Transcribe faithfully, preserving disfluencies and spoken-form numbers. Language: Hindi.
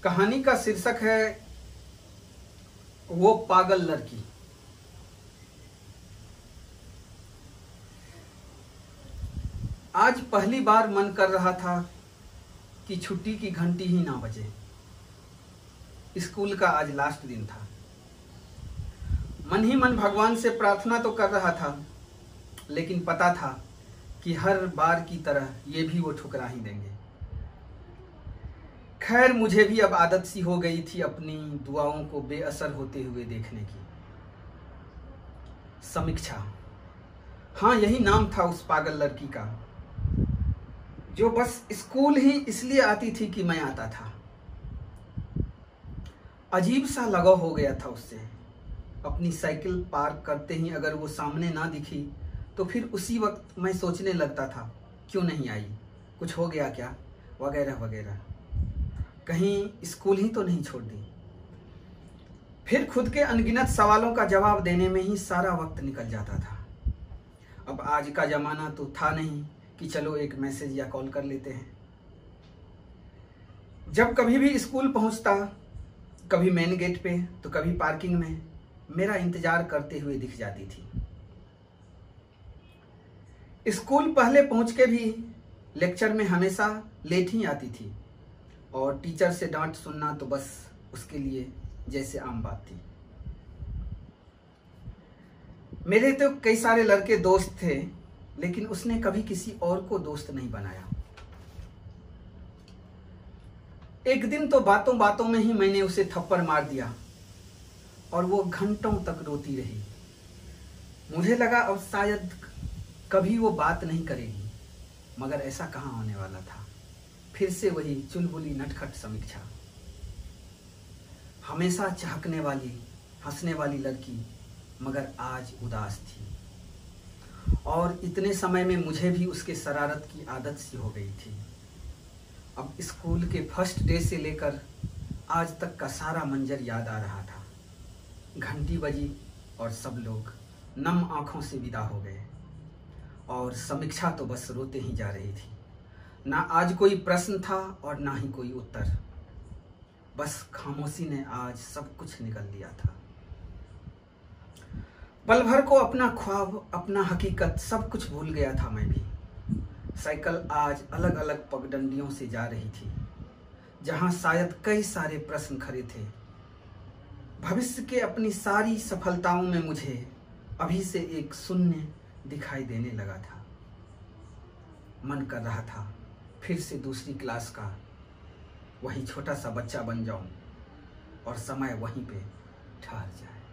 कहानी का शीर्षक है वो पागल लड़की। आज पहली बार मन कर रहा था कि छुट्टी की घंटी ही ना बजे। स्कूल का आज लास्ट दिन था। मन ही मन भगवान से प्रार्थना तो कर रहा था, लेकिन पता था कि हर बार की तरह ये भी वो ठुकरा ही देंगे। खैर, मुझे भी अब आदत सी हो गई थी अपनी दुआओं को बेअसर होते हुए देखने की। समीक्षा, हाँ यही नाम था उस पागल लड़की का, जो बस स्कूल ही इसलिए आती थी कि मैं आता था। अजीब सा लगाव हो गया था उससे। अपनी साइकिल पार्क करते ही अगर वो सामने ना दिखी तो फिर उसी वक्त मैं सोचने लगता था क्यों नहीं आई, कुछ हो गया क्या, वगैरह वगैरह। कहीं स्कूल ही तो नहीं छोड़ दी। फिर खुद के अनगिनत सवालों का जवाब देने में ही सारा वक्त निकल जाता था। अब आज का जमाना तो था नहीं कि चलो एक मैसेज या कॉल कर लेते हैं। जब कभी भी स्कूल पहुंचता, कभी मेन गेट पे तो कभी पार्किंग में, मेरा इंतजार करते हुए दिख जाती थी। स्कूल पहले पहुंच के भी लेक्चर में हमेशा लेट ही आती थी और टीचर से डांट सुनना तो बस उसके लिए जैसे आम बात थी। मेरे तो कई सारे लड़के दोस्त थे, लेकिन उसने कभी किसी और को दोस्त नहीं बनाया। एक दिन तो बातों बातों में ही मैंने उसे थप्पड़ मार दिया और वो घंटों तक रोती रही। मुझे लगा अब शायद कभी वो बात नहीं करेगी, मगर ऐसा कहाँ होने वाला था। फिर से वही चुलबुली नटखट समीक्षा। हमेशा चहकने वाली, हंसने वाली लड़की, मगर आज उदास थी। और इतने समय में मुझे भी उसके शरारत की आदत सी हो गई थी। अब स्कूल के फर्स्ट डे से लेकर आज तक का सारा मंजर याद आ रहा था। घंटी बजी और सब लोग नम आंखों से विदा हो गए और समीक्षा तो बस रोते ही जा रही थी। ना आज कोई प्रश्न था और ना ही कोई उत्तर। बस खामोशी ने आज सब कुछ निकल लिया था। पल भर को अपना ख्वाब, अपना हकीकत सब कुछ भूल गया था मैं भी। साइकिल आज अलग अलग पगडंडियों से जा रही थी, जहां शायद कई सारे प्रश्न खड़े थे। भविष्य के अपनी सारी सफलताओं में मुझे अभी से एक शून्य दिखाई देने लगा था। मन कर रहा था फिर से दूसरी क्लास का वही छोटा सा बच्चा बन जाऊं और समय वहीं पे ठहर जाए।